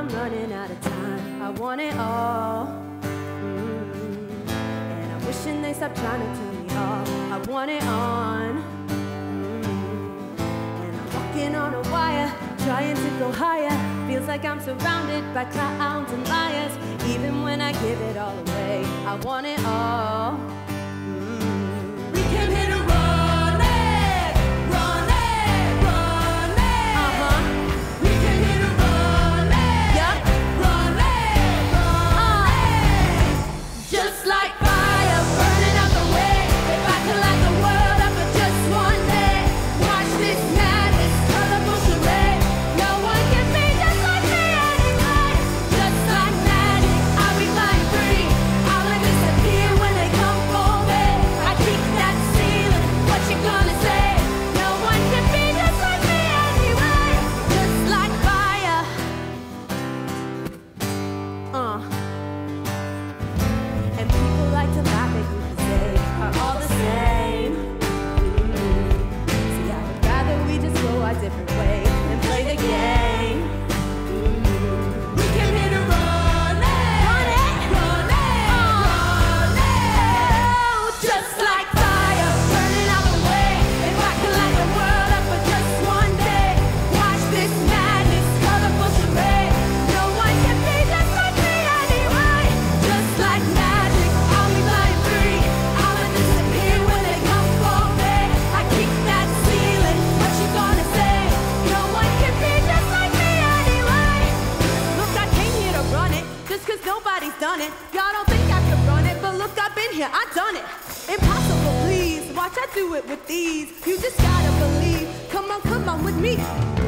I'm running out of time. I want it all. And I'm wishing they stop trying to turn me off. I want it on. And I'm walking on a wire, trying to go higher. Feels like I'm surrounded by clowns and liars. Even when I give it all away, I want it all. We came here to run it, run it, run it. We came here to run it, run it, run it. Just like fire burning out the way. If I could light the world up for just one day, watch this madness, colorful charade. No one can be just like me anyway. Just like magic, I'll be flying free. I'll disappear when they come for me. I keep that ceiling, what you gonna say? No one can be just like me anyway. Just like fire. And people like to laugh at you 'cause they are all the same. See, I would rather we just go our different way and play the game. We came here to run it, run it, run it, run it. Just like fire burning out the way. If I could light the world up for just one day, watch this madness, colorful charade. No one can be just like me anyway. Just like magic, I'll be flying free. I'll disappear when they come for me. I keep that ceiling, what you gonna say? No one can be just like me anyway. Look, I came here to run it just 'cause nobody's done it. Y'all don't think I can run it, but look, I've been here, I've done it. Impossible, please. Watch, I do it with ease. You just gotta believe. Come on with me.